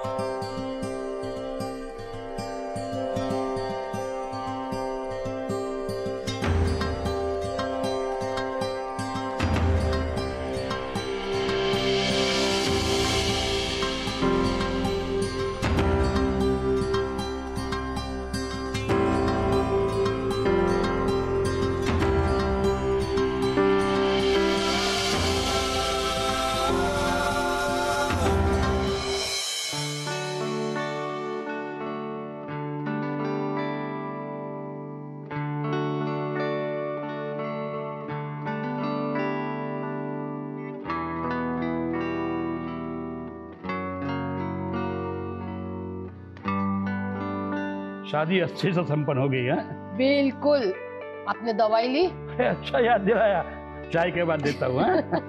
शादी अच्छे से संपन्न हो गई है। बिल्कुल। आपने दवाई ली? अच्छा याद दिलाया, चाय के बाद देता हूँ।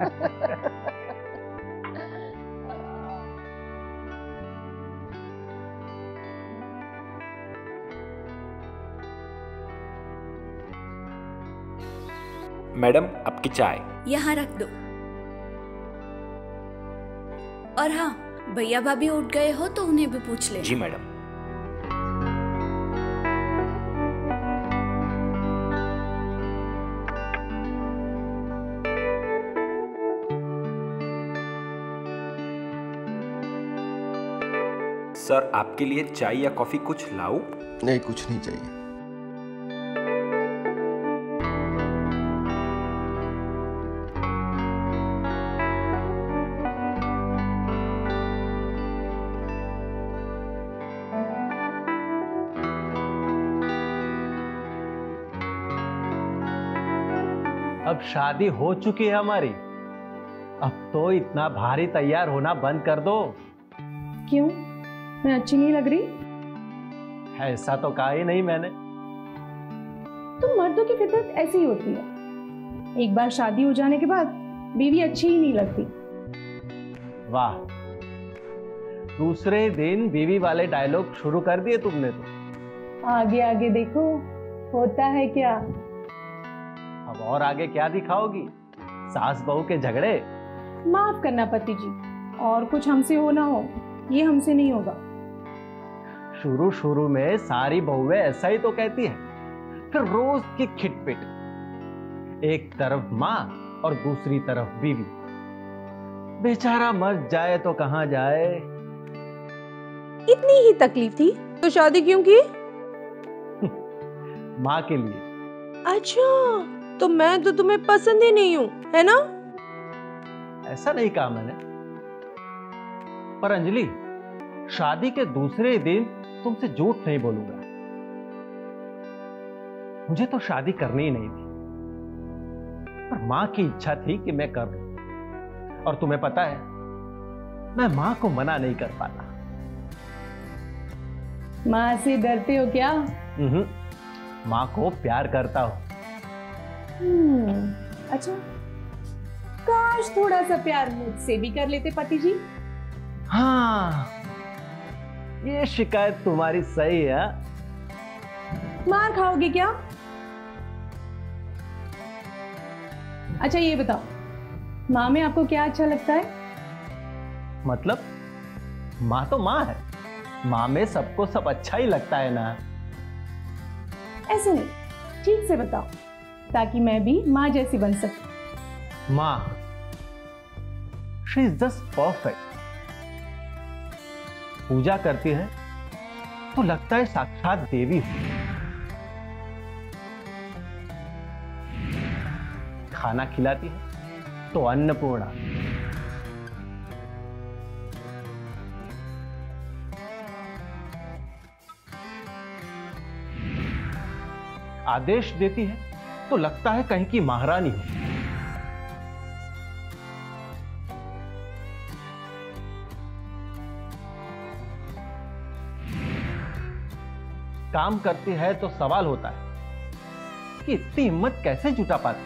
मैडम आपकी चाय यहाँ रख दो। और हाँ, भैया भाभी उठ गए हो तो उन्हें भी पूछ ले। जी मैडम। सर आपके लिए चाय या कॉफी कुछ लाऊं? नहीं, कुछ नहीं चाहिए। अब शादी हो चुकी है हमारी, अब तो इतना भारी तैयार होना बंद कर दो। क्यों, मैं अच्छी नहीं लग रही? ऐसा तो कहा ही नहीं मैंने। तो मर्दों की फितरत ऐसी ही होती है, एक बार शादी हो जाने के बाद बीवी अच्छी ही नहीं लगती। वाह, दूसरे दिन बीवी वाले डायलॉग शुरू कर दिए तुमने तो। आगे आगे देखो होता है क्या। अब और आगे क्या दिखाओगी? सास बहू के झगड़े? माफ करना पति जी, और कुछ हमसे हो ना हो, ये हमसे नहीं होगा। शुरू शुरू में सारी बहुएं ऐसा ही तो कहती है, फिर रोज की खिटपिट, एक तरफ माँ और दूसरी तरफ बीवी। बेचारा मर जाए तो कहाँ जाए। इतनी ही तकलीफ थी तो शादी क्यों की? माँ के लिए। अच्छा, तो मैं तो तुम्हें पसंद ही नहीं हूँ, है ना? ऐसा नहीं कहा मैंने, पर अंजलि, शादी के दूसरे दिन तुमसे झूठ नहीं बोलूंगा। मुझे तो शादी करनी ही नहीं थी, पर मां की इच्छा थी कि मैं कर लूं। और तुम्हें पता है, मैं मां को मना नहीं कर पाता। माँ से डरते हो क्या? मां को प्यार करता हूं। अच्छा, काश थोड़ा सा प्यार मुझसे भी कर लेते पति जी। हाँ, ये शिकायत तुम्हारी सही है। मार खाओगे क्या? अच्छा ये बताओ, माँ में आपको क्या अच्छा लगता है? मतलब माँ तो माँ है, माँ में सबको सब अच्छा ही लगता है ना। ऐसे नहीं, ठीक से बताओ ताकि मैं भी माँ जैसी बन सकूं। माँ, शी इज जस्ट परफेक्ट। पूजा करती है तो लगता है साक्षात देवी हो। खाना खिलाती है तो अन्नपूर्णा। आदेश देती है तो लगता है कहीं की महारानी हो। काम करती है तो सवाल होता है कि इतनी हिम्मत कैसे जुटा पाती।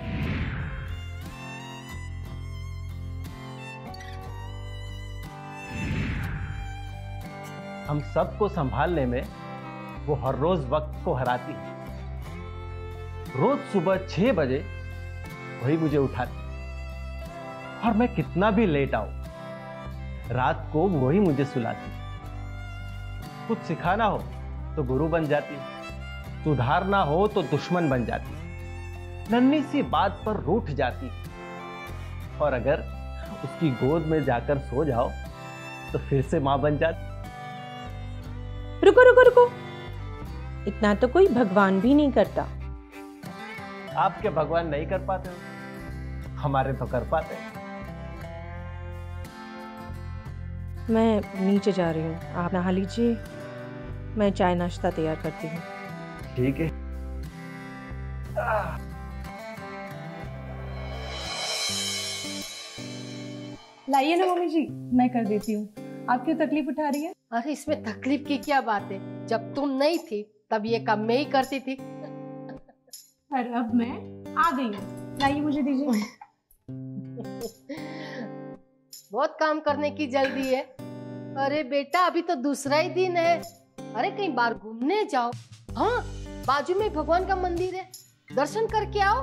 हम सबको संभालने में वो हर रोज वक्त को हराती है। रोज सुबह 6 बजे वही मुझे उठाती, और मैं कितना भी लेट आऊं, रात को वही मुझे सुलाती। कुछ सिखाना हो तो गुरु बन जाती, सुधारना हो तो दुश्मन बन जाती, नन्ही सी बात पर रूठ जाती, और अगर उसकी गोद में जाकर सो जाओ तो फिर से मां बन जाती। रुको रुको रुको, इतना तो कोई भगवान भी नहीं करता। आपके भगवान नहीं कर पाते हो, हमारे तो कर पाते हैं। मैं नीचे जा रही हूँ, आप नहा लीजिए, मैं चाय नाश्ता तैयार करती हूँ। ठीक है। लाइए ना मम्मी जी, मैं कर देती हूँ। आप क्यों तकलीफ उठा रही है? अरे इसमें तकलीफ की क्या बात है, जब तुम नहीं थी तब ये काम मैं ही करती थी। पर अब मैं आ गई हूँ, लाइए मुझे दीजिए। बहुत काम करने की जल्दी है। अरे बेटा अभी तो दूसरा ही दिन है। अरे कहीं बाहर घूमने जाओ। हाँ, बाजू में भगवान का मंदिर है, दर्शन करके आओ।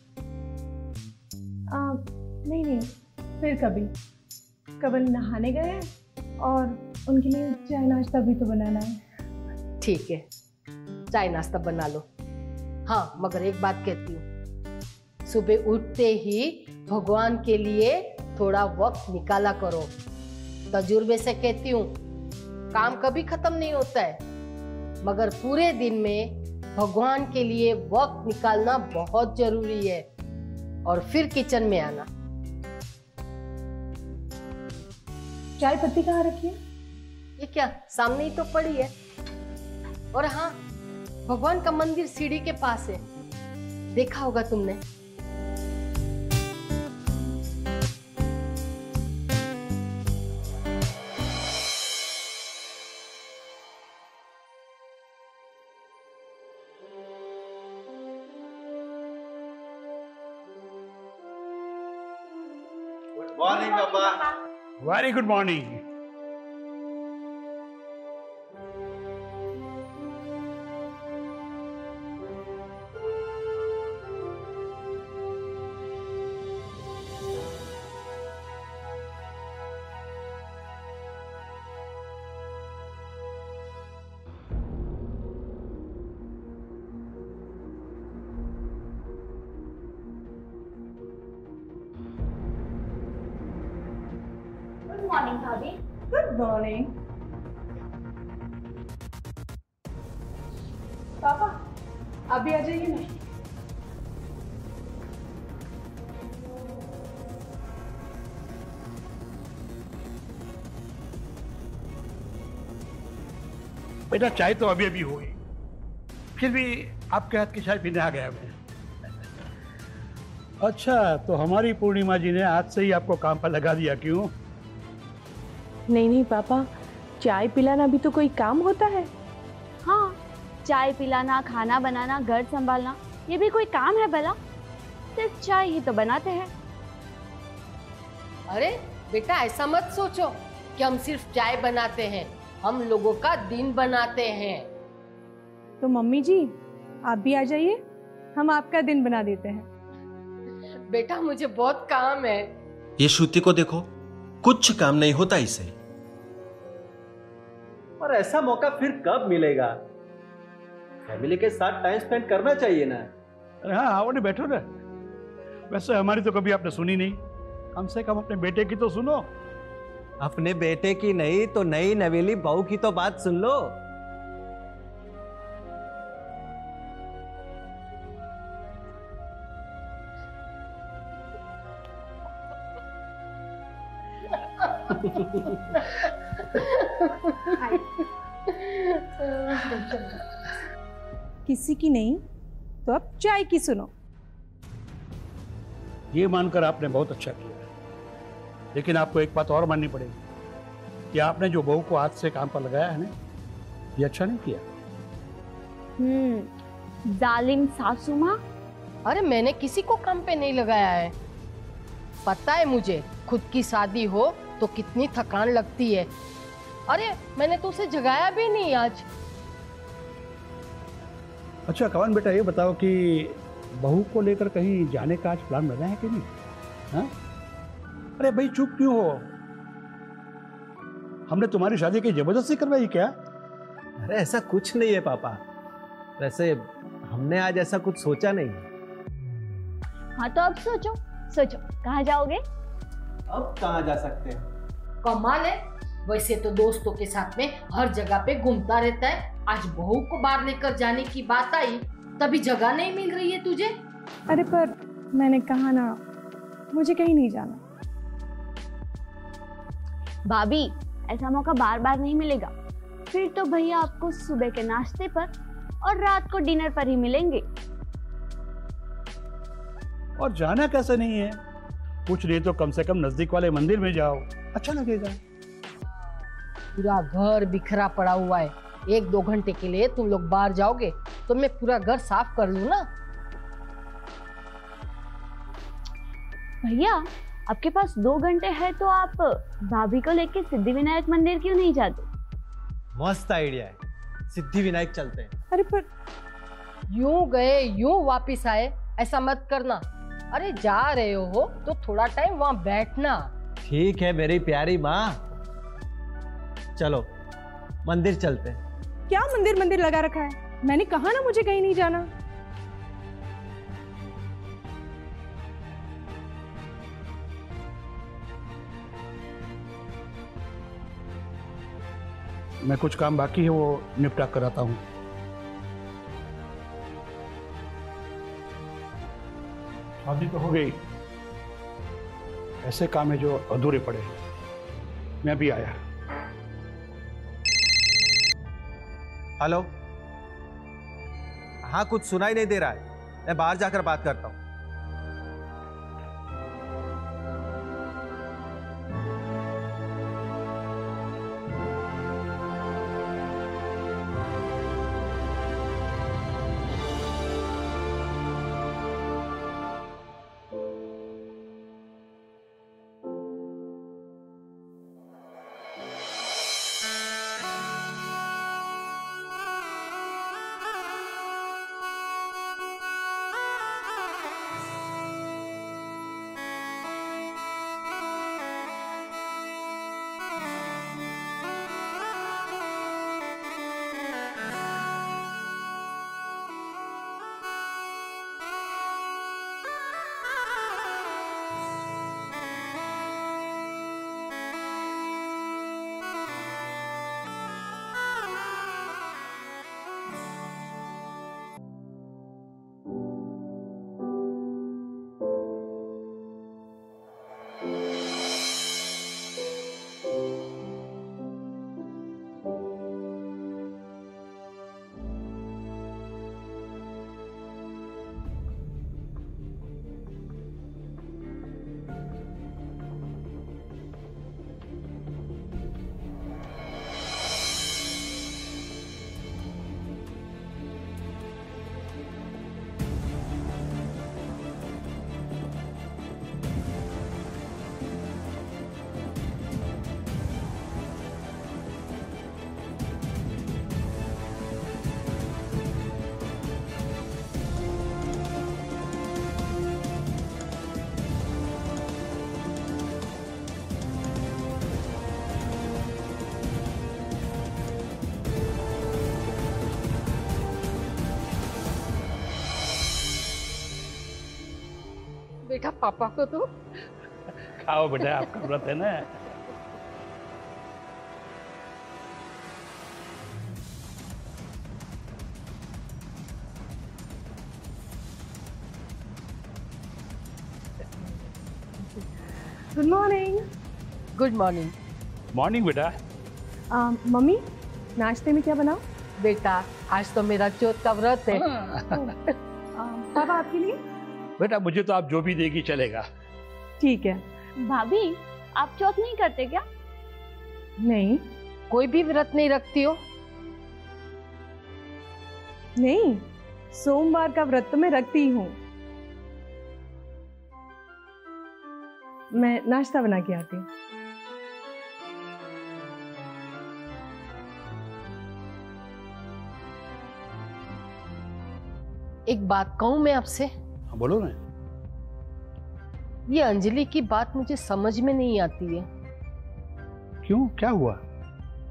नहीं नहीं, फिर कभी। कबल नहाने गए हैं और उनके लिए चाय नाश्ता भी तो बनाना है। ठीक है, चाय नाश्ता बना लो। हाँ, मगर एक बात कहती हूँ, सुबह उठते ही भगवान के लिए थोड़ा वक्त निकाला करो। तजुर्बे से कहती हूँ, काम कभी खत्म नहीं होता है, मगर पूरे दिन में भगवान के लिए वक्त निकालना बहुत जरूरी है। और फिर किचन में आना। चाय पत्ती कहाँ रखी है? ये क्या, सामने ही तो पड़ी है। और हाँ, भगवान का मंदिर सीढ़ी के पास है, देखा होगा तुमने। गुड मॉर्निंग पापा। Very good morning. Good morning भाभी। गुड मॉर्निंग पापा, अभी आ जाइए ना। बेटा चाय तो अभी अभी हुई, फिर भी आपके हाथ की चाय पीने आ गया मैं। अच्छा, तो हमारी पूर्णिमा जी ने आज से ही आपको काम पर लगा दिया, क्यों? नहीं नहीं पापा, चाय पिलाना भी तो कोई काम होता है। हाँ, चाय पिलाना, खाना बनाना, घर संभालना, ये भी कोई काम है भला? सिर्फ चाय ही तो बनाते हैं। अरे बेटा, ऐसा मत सोचो कि हम सिर्फ चाय बनाते हैं, हम लोगों का दिन बनाते हैं। तो मम्मी जी, आप भी आ जाइए, हम आपका दिन बना देते हैं। बेटा मुझे बहुत काम है। ये श्रुति को देखो, कुछ काम नहीं होता इसे। और ऐसा मौका फिर कब मिलेगा? फैमिली के साथ टाइम स्पेंड करना चाहिए ना। अरे हाँ, आओ, बैठो ना। वैसे हमारी तो कभी आपने सुनी नहीं, कम से कम अपने बेटे की तो सुनो। अपने बेटे की नहीं तो नई नवेली बहू की तो बात सुन लो। किसी की नहीं तो अब चाय की सुनो। ये मानकर आपने बहुत अच्छा किया, लेकिन आपको एक बात और माननी पड़ेगी कि आपने जो बहू को आज से काम पर लगाया है ना, ये अच्छा नहीं किया। जालिम सासू माँ। अरे मैंने किसी को काम पे नहीं लगाया है। पता है मुझे, खुद की शादी हो तो कितनी थकान लगती है। अरे मैंने तो उसे जगाया भी नहीं आज। अच्छा कवन बेटा, ये बताओ कि बहू को लेकर कहीं जाने का आज प्लान बना है कि नहीं? हाँ? अरे भाई चुप क्यों हो? हमने तुम्हारी शादी की जबरदस्ती करवाई क्या? अरे ऐसा कुछ नहीं है पापा। वैसे हमने आज ऐसा कुछ सोचा नहीं। हाँ तो अब सोचो सोचो, कहाँ जाओगे? अब कहाँ जा सकते हैं? कमाल है, वैसे तो दोस्तों के साथ में हर जगह पे घूमता रहता है। आज बहू को बाहर लेकर जाने की बात आई तभी जगह नहीं मिल रही है तुझे। अरे पर मैंने कहा ना, मुझे कहीं नहीं जाना। भाभी, ऐसा मौका बार बार नहीं मिलेगा। फिर तो भैया आपको सुबह के नाश्ते पर और रात को डिनर पर ही मिलेंगे। और जाना कैसे नहीं है? कुछ नहीं तो कम से कम नजदीक वाले मंदिर में जाओ, अच्छा लगेगा। पूरा घर बिखरा पड़ा हुआ है, 1-2 घंटे के लिए तुम लोग बाहर जाओगे तो मैं पूरा घर साफ कर लूं ना। भैया, आपके पास 2 घंटे है तो आप भाभी को लेके सिद्धिविनायक मंदिर क्यों नहीं जाते? मस्त आइडिया है, सिद्धिविनायक चलते हैं। अरे पर यूं गए यूं वापिस आए, ऐसा मत करना। अरे जा रहे हो तो थोड़ा टाइम वहां बैठना। ठीक है मेरी प्यारी माँ, चलो मंदिर चलते हैं। क्या मंदिर मंदिर लगा रखा है? मैंने कहा ना मुझे कहीं नहीं जाना। मैं कुछ काम बाकी है वो निपटा कर आता हूँ। शादी तो हो गई, ऐसे काम है जो अधूरे पड़े। मैं भी आया। हेलो, हाँ कुछ सुनाई नहीं दे रहा है, मैं बाहर जाकर बात करता हूँ। बेटा पापा को तो खाओ बेटा, आपका व्रत है ना। Good morning. Good morning. Morning बेटा। मम्मी, नाश्ते में क्या बनाओ? बेटा आज तो मेरा चौथ का व्रत है। पापा आपके लिए? बेटा मुझे तो आप जो भी देगी चलेगा। ठीक है। भाभी, आप चौथ नहीं करते क्या? नहीं। कोई भी व्रत नहीं रखती हो? नहीं, सोमवार का व्रत तो मैं रखती हूँ। मैं नाश्ता बना के आती हूँ। एक बात कहूँ मैं आपसे? हाँ बोलो ना। ये अंजलि की बात मुझे समझ में नहीं आती है। क्यों, क्या हुआ?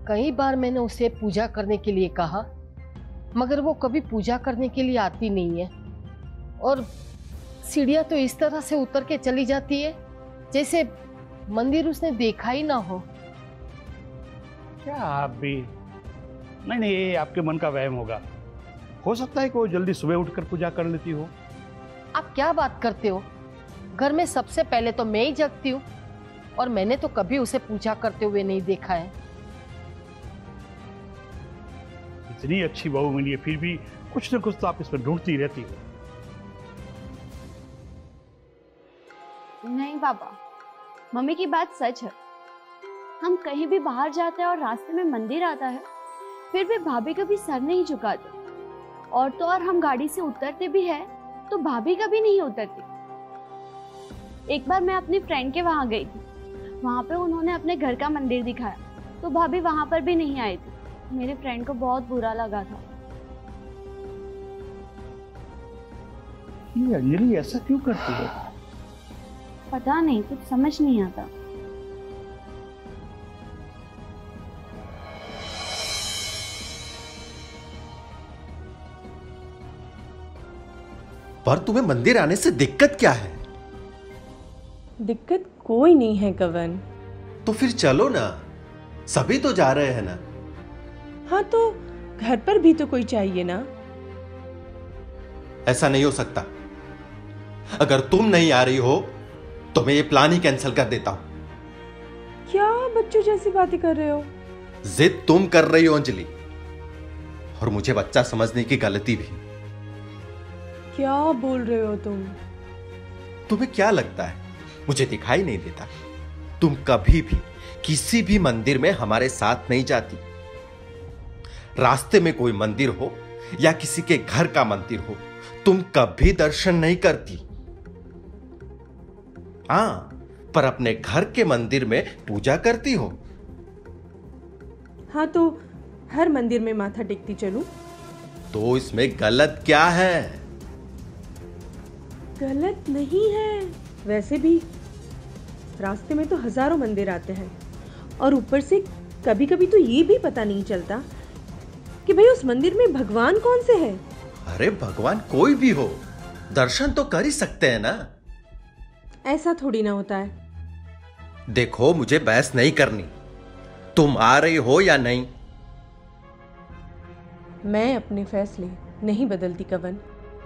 कई बार मैंने उसे पूजा करने के लिए कहा, मगर वो कभी पूजा करने के लिए आती नहीं है। और सीढ़ियां तो इस तरह से उतर के चली जाती है जैसे मंदिर उसने देखा ही ना हो। क्या आप भी? नहीं, ये आपके मन का वहम होगा। हो सकता है कि वो जल्दी सुबह उठकर पूजा कर लेती हो। आप क्या बात करते हो? घर में सबसे पहले तो मैं ही जगती हूँ, और मैंने तो कभी उसे पूजा करते हुए नहीं देखा है। इतनी अच्छी बहू मिली है, फिर भी कुछ न कुछ तो आप इसमें ढूंढती रहती हो। नहीं पापा, मम्मी की बात सच है। हम कहीं भी बाहर जाते हैं और रास्ते में मंदिर आता है, फिर भी भाभी कभी सर नहीं झुकाते। और तो और हम गाड़ी से उतरते भी है तो भाभी कभी नहीं उतरती। एक बार मैं अपनी फ्रेंड के वहां गई थी, वहां पे उन्होंने अपने घर का मंदिर दिखाया, तो भाभी वहां पर भी नहीं आई थी। मेरे फ्रेंड को बहुत बुरा लगा था। ये अंजलि ऐसा क्यों करती है? पता नहीं, कुछ समझ नहीं आता। पर तुम्हें मंदिर आने से दिक्कत क्या है? दिक्कत कोई नहीं है कवन। तो फिर चलो ना, सभी तो जा रहे हैं ना। हाँ तो घर पर भी तो कोई चाहिए ना। ऐसा नहीं हो सकता। अगर तुम नहीं आ रही हो तो मैं ये प्लान ही कैंसिल कर देता हूं। क्या बच्चों जैसी बातें कर रहे हो? जिद तुम कर रही हो अंजलि, और मुझे बच्चा समझने की गलती भी। क्या बोल रहे हो तुम? तुम्हें क्या लगता है मुझे दिखाई नहीं देता? तुम कभी भी किसी भी मंदिर में हमारे साथ नहीं जाती। रास्ते में कोई मंदिर हो या किसी के घर का मंदिर हो, तुम कभी दर्शन नहीं करती। हां, पर अपने घर के मंदिर में पूजा करती हो। हाँ तो हर मंदिर में माथा टेकती चलूं? तो इसमें गलत क्या है? गलत नहीं है। वैसे भी रास्ते में तो हजारों मंदिर आते हैं, और ऊपर से कभी कभी तो ये भी पता नहीं चलता कि भाई उस मंदिर में भगवान कौन से हैं। अरे भगवान कोई भी हो, दर्शन तो कर ही सकते हैं ना। ऐसा थोड़ी ना होता है। देखो, मुझे बहस नहीं करनी। तुम आ रही हो या नहीं? मैं अपने फैसले नहीं बदलती कवन।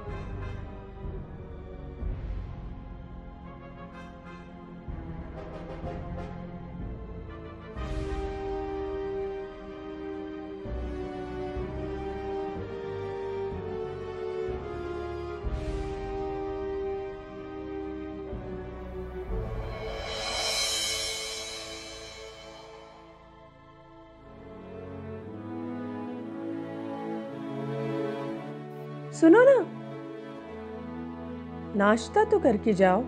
सुनो ना, नाश्ता तो करके जाओ।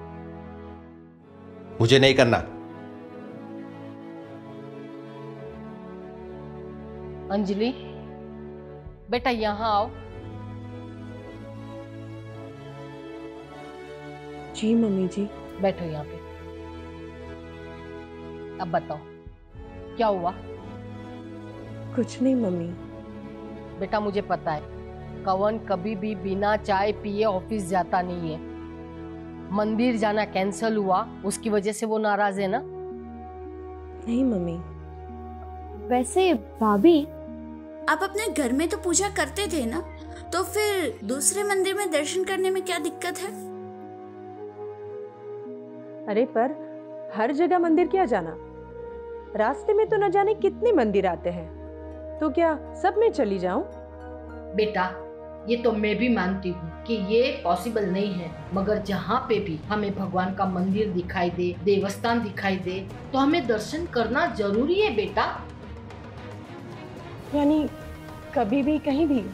मुझे नहीं करना। अंजलि बेटा यहाँ आओ। जी मम्मी जी। बैठो यहाँ पे। अब बताओ क्या हुआ? कुछ नहीं मम्मी। बेटा मुझे पता है कवन कभी भी बिना चाय पिए ऑफिस जाता नहीं है। मंदिर जाना कैंसिल हुआ, उसकी वजह से वो नाराज है ना? नहीं मम्मी। वैसे भाभी, आप अपने घर में तो पूजा करते थे ना, तो फिर दूसरे मंदिर में दर्शन करने में क्या दिक्कत है? अरे पर हर जगह मंदिर क्या जाना? रास्ते में तो न जाने कितने मंदिर आते हैं, तो क्या सब में चली जाऊं? बेटा ये तो मैं भी मानती हूँ कि ये पॉसिबल नहीं है, मगर जहाँ पे भी हमें भगवान का मंदिर दिखाई दे, देवस्थान दिखाई दे, तो हमें दर्शन करना जरूरी है बेटा। यानी कभी भी कहीं भी?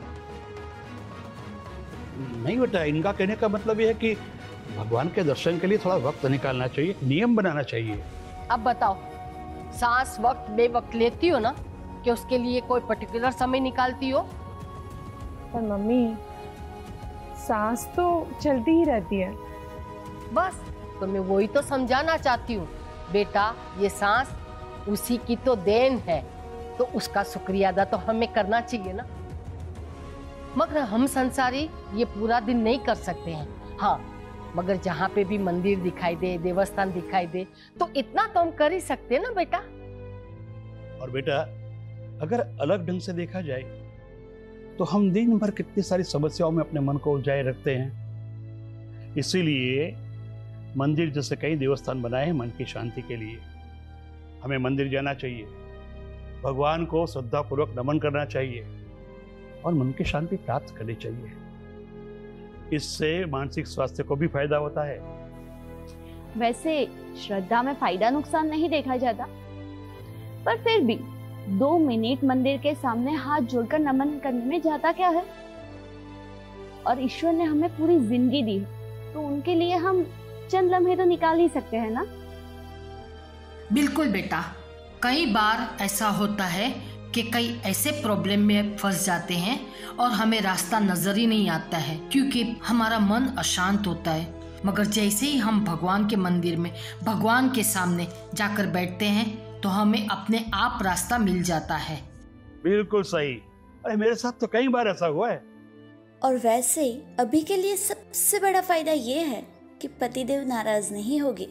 नहीं बेटा, इनका कहने का मतलब ये है कि भगवान के दर्शन के लिए थोड़ा वक्त निकालना चाहिए, नियम बनाना चाहिए। अब बताओ, सांस वक्त बेवक्त लेती हो ना, कि उसके लिए कोई पर्टिकुलर समय निकालती हो? पर मम्मी, सांस तो चलती ही रहती है। बस तो मैं वही तो समझाना चाहती हूँ बेटा, ये सांस उसी की तो देन है, तो उसका शुक्रिया अदा तो हमें करना चाहिए ना। मगर हम संसारी ये पूरा दिन नहीं कर सकते हैं। हाँ, मगर जहाँ पे भी मंदिर दिखाई दे, देवस्थान दिखाई दे, तो इतना तो हम कर ही सकते हैं ना बेटा। और बेटा, अगर अलग ढंग से देखा जाए तो हम दिन भर कितनी सारी समस्याओं में अपने मन को उलझाए रखते हैं। इसीलिए मंदिर जैसे कई देवस्थान बनाए हैं मन की शांति के लिए। हमें मंदिर जाना चाहिए, भगवान को श्रद्धापूर्वक नमन करना चाहिए और मन की शांति प्राप्त करनी चाहिए। इससे मानसिक स्वास्थ्य को भी फायदा होता है। वैसे श्रद्धा में फायदा नुकसान नहीं देखा जाता, पर फिर भी 2 मिनट मंदिर के सामने हाथ जोड़कर नमन करने में जाता क्या है। और ईश्वर ने हमें पूरी जिंदगी दी है, तो उनके लिए हम चंद लम्हे तो निकाल ही सकते हैं ना। बिल्कुल बेटा, कई बार ऐसा होता है कि कई ऐसे प्रॉब्लम में फंस जाते हैं और हमें रास्ता नजर ही नहीं आता है, क्योंकि हमारा मन अशांत होता है। मगर जैसे ही हम भगवान के मंदिर में भगवान के सामने जाकर बैठते हैं तो हमें अपने आप रास्ता मिल जाता है। बिल्कुल सही। अरे मेरे साथ तो कई बार ऐसा हुआ है। और वैसे अभी के लिए सबसे बड़ा फायदा ये है कि पतिदेव नाराज नहीं होगे।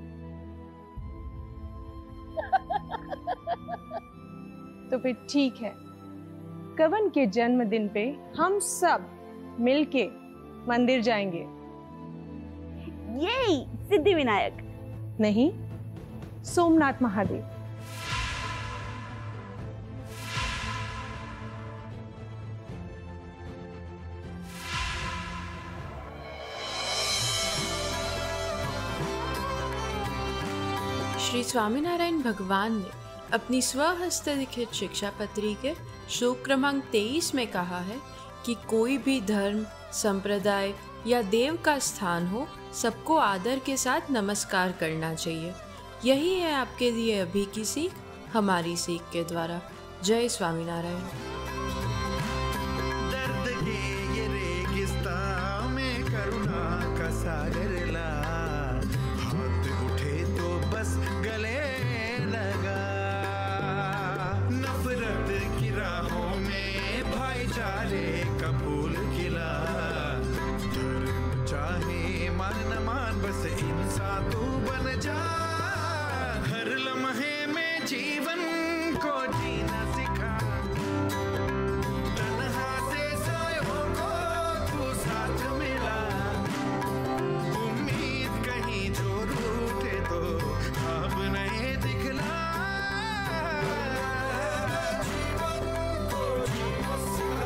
तो फिर ठीक है, कवन के जन्मदिन पे हम सब मिलके मंदिर जाएंगे। ये सिद्धि विनायक नहीं, सोमनाथ महादेव। श्री स्वामीनारायण भगवान ने अपनी स्वहस्त लिखित शिक्षा पत्री के श्लोक क्रमांक 23 में कहा है कि कोई भी धर्म, संप्रदाय या देव का स्थान हो, सबको आदर के साथ नमस्कार करना चाहिए। यही है आपके लिए अभी की सीख, हमारी सीख के द्वारा। जय स्वामीनारायण। दर्द के ये रेगिस्तान में करुणा का सागर ला, हाथ उठे तो बस गले लगा। नफरत की राहों में भाईचारे का फूल खिला, धर्म चाहे मान न मान बस इंसान तू बन जा। हर लम्हे में जीवन को जीना सिखा, तन्हा से सायों को तू साथ मिला। उम्मीद कहीं जो रूठे तो अब नहीं दिखला। जीवन को जीना सिखा।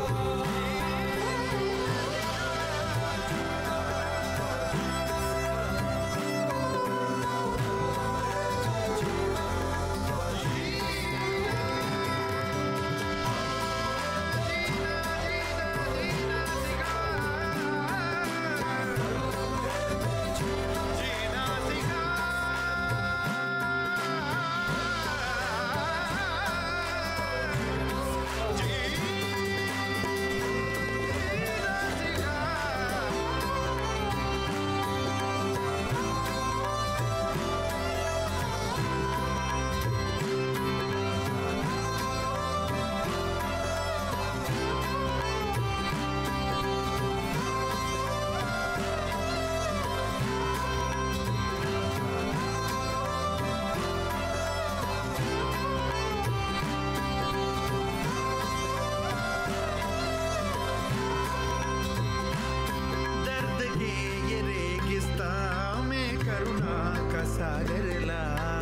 दर्द के ये रेगिस्तान में करुणा का सागर ला,